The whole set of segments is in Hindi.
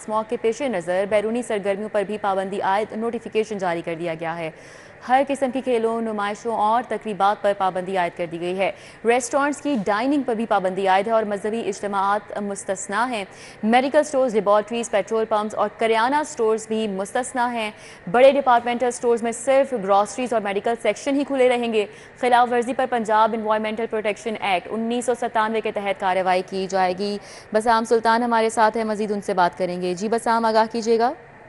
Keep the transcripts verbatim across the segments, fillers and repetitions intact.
स्मॉग के पेश नज़र बैरूनी सरगर्मियों पर भी पाबंदी आयद नोटिफिकेशन जारी कर दिया गया है। हर किस्म की खेलों, नुमाइशों और तकरीबात पर पाबंदी आयद कर दी गई है। रेस्टोरेंट्स की डाइनिंग पर भी पाबंदी आयद है और मजहबी इज्तिमाआत मुस्तस्ना हैं। Medical stores, laboratories, petrol pumps और करियाना स्टोर्स भी मुस्तस्ना हैं। बड़े डिपार्टमेंटल स्टोर्स में सिर्फ ग्रॉसरीज और मेडिकल सेक्शन ही खुले रहेंगे। खिलाफ वर्जी पर पंजाब इन्वायरमेंटल प्रोटेक्शन एक्ट उन्नीस सौ सत्तानवे के तहत कार्रवाई की जाएगी। बसाम सुल्तान हमारे साथ है, मजीद उनसे बात करेंगे। जी बसाम, आगाह कीजिएगा।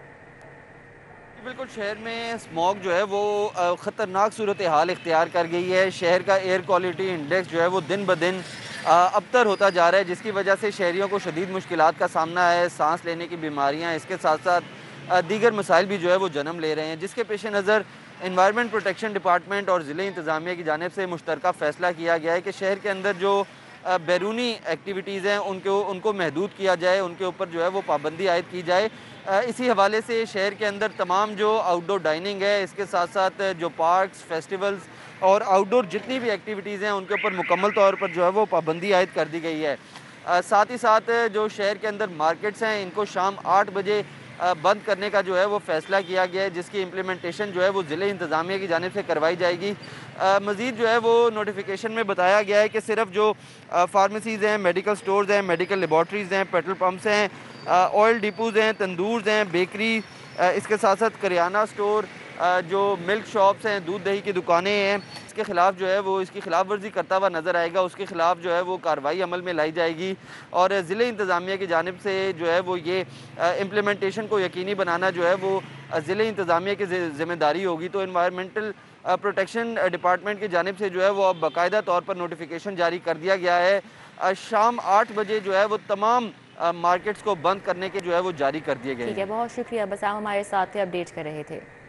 बिल्कुल, शहर में स्मॉग जो है वो ख़तरनाक सूरत हाल इख्तियार कर गई है। शहर का एयर क्वालिटी इंडेक्स जो है वो दिन ब दिन अबतर होता जा रहा है, जिसकी वजह से शहरियों को शदीद मुश्किलात का सामना है। सांस लेने की बीमारियाँ, इसके साथ साथ दीगर मसाइल भी जो है वो जन्म ले रहे हैं, जिसके पेश नज़र इन्वायरमेंट प्रोटेक्शन डिपार्टमेंट और ज़िले इंतज़ामिया की जानिब से मुश्तरका फ़ैसला किया गया है कि शहर के अंदर जो बैरूनी एक्टिविटीज़ हैं उनको उनको महदूद किया जाए, उनके ऊपर जो है वो पाबंदी आयद की जाए। इसी हवाले से शहर के अंदर तमाम जो आउटडोर डाइनिंग है, इसके साथ साथ जो पार्क्स, फेस्टिवल्स और आउटडोर जितनी भी एक्टिविटीज़ हैं उनके ऊपर मुकम्मल तौर पर जो है वो पाबंदी आयद कर दी गई है। साथ ही साथ जो शहर के अंदर मार्केट्स हैं इनको शाम आठ बजे बंद करने का जो है वो फ़ैसला किया गया है, जिसकी इम्प्लीमेंटेशन जो है वो ज़िले इंतज़ामिया की जानिब से करवाई जाएगी। मज़ीद जो है वो नोटिफिकेशन में बताया गया है कि सिर्फ जो फार्मेसीज़ हैं, मेडिकल स्टोर्स हैं, मेडिकल लेबॉर्ट्रीज़ हैं, पेट्रोल पम्प्स हैं, ऑयल डिपोज़ हैं, तंदूर्स हैं, बेकरी, इसके साथ साथ करियाना स्टोर, जो मिल्क शॉप्स हैं, दूध दही की दुकानें हैं, इसके ख़िलाफ़ जो है वो इसकी खिलाफ वर्जी करता हुआ नज़र आएगा, उसके ख़िलाफ़ जो है वो कार्रवाई अमल में लाई जाएगी। और ज़िले इंतज़ामिया की जानिब से जो है वो ये इम्प्लीमेंटेशन को यकीनी बनाना जो है वो ज़िले इंतज़ामिया की ज़िम्मेदारी होगी। तो इन्वायरमेंटल प्रोटेक्शन डिपार्टमेंट की जानिब से जो है वो अब बाकायदा तौर पर नोटिफिकेशन जारी कर दिया गया है। शाम आठ बजे जो है वो तमाम मार्केट्स को बंद करने के जो है वो जारी कर दिए गए हैं। ठीक है, बहुत शुक्रिया बसाम, हमारे साथ थे, अपडेट कर रहे थे।